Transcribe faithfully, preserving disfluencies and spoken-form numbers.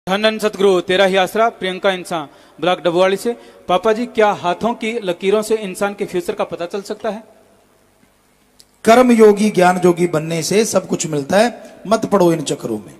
धन धन सतगुरु तेरा ही आसरा। प्रियंका इंसान ब्लॉक डबवाड़ी से। पापा जी, क्या हाथों की लकीरों से इंसान के फ्यूचर का पता चल सकता है? कर्म योगी ज्ञान योगी बनने से सब कुछ मिलता है, मत पड़ो इन चक्रों में।